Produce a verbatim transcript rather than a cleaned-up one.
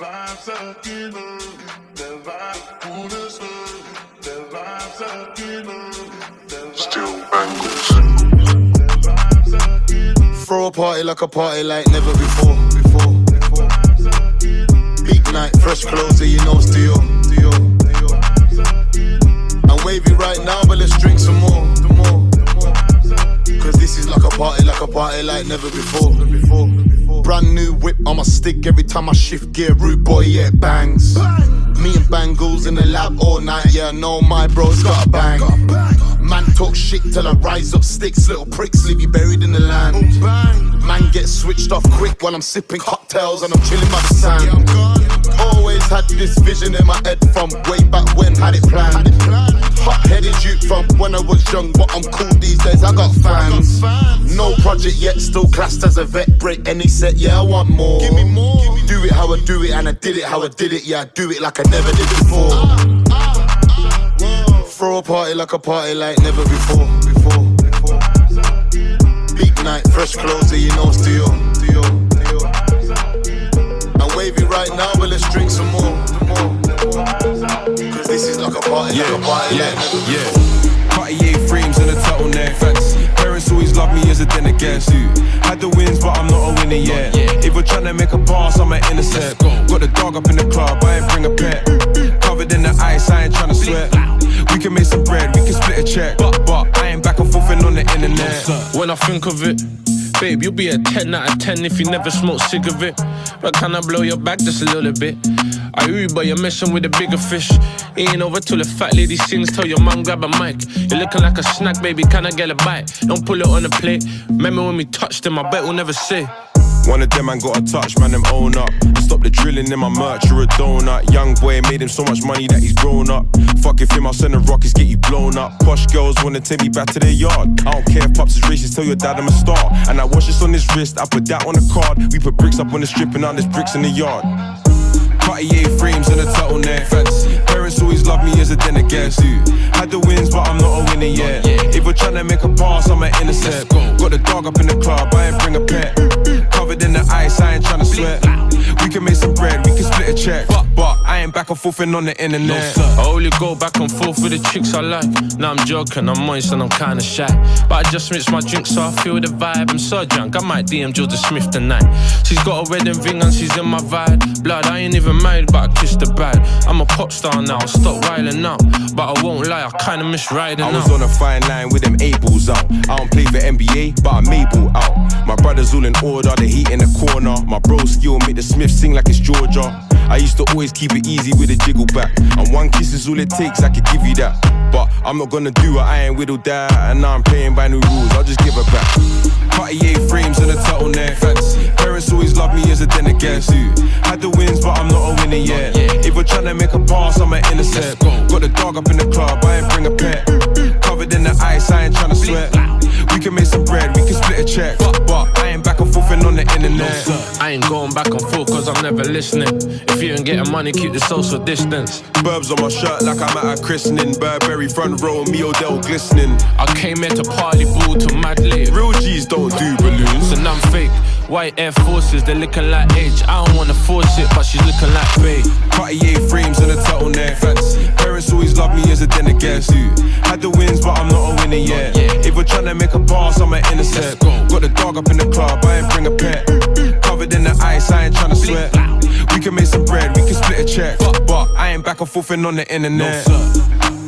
vibes are killer, the vibe coolest, the vibes are killer, the still angles. Throw a party like a party like never before, before, before. Big night, fresh clothes, so you know still, still. I'm wavy right now, but let's drink some more, the more, the more. Cause this is like a party, like a party like never before, before. Brand new whip on my stick every time I shift gear. Rude boy, yeah, it bangs. Bang. Me and Bangles in the lab all night. Yeah, I know my bro's got a bang. Man talk shit till I rise up sticks. Little pricks leave you buried in the land. Man get switched off quick while I'm sipping cocktails and I'm chilling by the sand. Always had this vision in my head from way back when, had it planned. Hot-headed youth from when I was young, but I'm cool these days, I got fans. No project yet, still classed as a vet. Break any set, yeah, I want more. Give me more. Do it how I do it, and I did it how I did it. Yeah, I do it like I never did before. Throw a party like a party like never before, before, before. Big night, fresh clothes, so you know still, still, still. I'm wavy right now, but let's drink some more, more. Cause this is like a party, yeah, like a party yeah, like never yeah. before. Cartier frames and a turtleneck. Fancy. Parents always love me as a dinner guest. Had the wins, but I'm not a winner yet. If we're trying to make a pass, I'm an innocent. Got the dog up in the club, I ain't bring a pet. Covered in the ice, I ain't trying to sweat. We can make some bread, we can split a check. But, but I ain't back and forth and on the internet. When I think of it, babe, you'll be a ten out of ten if you never smoke cigarette. But can I blow your back just a little bit? I Uber, you're messing with a bigger fish. It ain't over till the fat lady sings. Tell your mom grab a mic. You're looking like a snack, baby, can I get a bite? Don't pull it on the plate. Remember when we touched them, I bet we'll never say. One of them man got a touch, man, them own up. Stop the drilling in my merch, you're a donut. Young boy made him so much money that he's grown up. Fuck if him, I'll send the rockets, get you blown up. Posh girls wanna take me back to their yard. I don't care if pops is racist, tell your dad I'm a star. And I watch this on his wrist, I put that on the card. We put bricks up on the strip and now there's bricks in the yard. Cartier frames and a turtleneck. Fancy. Parents always love me as a dinner guest. Had the wins, but I'm not a winner yet. If we're trying to make a pass, I'm an innocent. Got the dog up in the club, I ain't bring a pet. Covered in the ice, I ain't trying to sweat. We can make some bread, we can split a check. But, but I ain't back and forth and on the internet. No, I only go back and forth with the chicks I like. Now I'm joking, I'm moist and I'm kinda shy. But I just mix my drink so I feel the vibe. I'm so drunk, I might D M Jordan Smith tonight. She's got a wedding ring and she's in my vibe. Blood, I ain't even married, but I kissed the bride. I'm a pop star now, I'll stop wilding out. But I won't lie, I kinda miss riding out. I was on a fine line with them A-balls out. I don't play for N B A, but I'm able out. My brothers all in order, the heat in the corner. My bro skill make the Smith sing like it's Georgia. I used to always keep it easy with a jiggle back. And one kiss is all it takes, I could give you that. But I'm not gonna do it, I ain't whittled that. And now I'm playing by new rules, I'll just give her back. Cartier frames and a turtleneck. Fancy. Parents always love me as a dinner guest. Had the wins, but I'm not a winner yet. If we're trying to make a pass, I'm an innocent. Got the dog up in the club, I ain't bring a pet. Covered in the ice, I ain't trying to sweat. We can make some bread, we can split a check. But, but I ain't back and forth and on the internet. I ain't going back and forth cause I'm never listening. If you ain't getting money, keep the social distance. Burbs on my shirt like I'm at a christening. Burberry front row, me Odell glistening. I came here to party ball to mad lit. Real G's don't do balloons. And I'm fake. White Air Forces, they're looking like age. I don't wanna force it, but she's looking like bae. Cartier frames and a turtleneck. Fancy. Parents always love me as a dinner guest. Had the wins, but I'm not a winner yet. If we're trying to make a pass, I'm an innocent. Got the dog up in the club, I ain't bring a pet. Covered in the ice, I ain't trying to sweat. We can make some bread, we can split a check. But, but I ain't back and forth and on the internet. No, sir.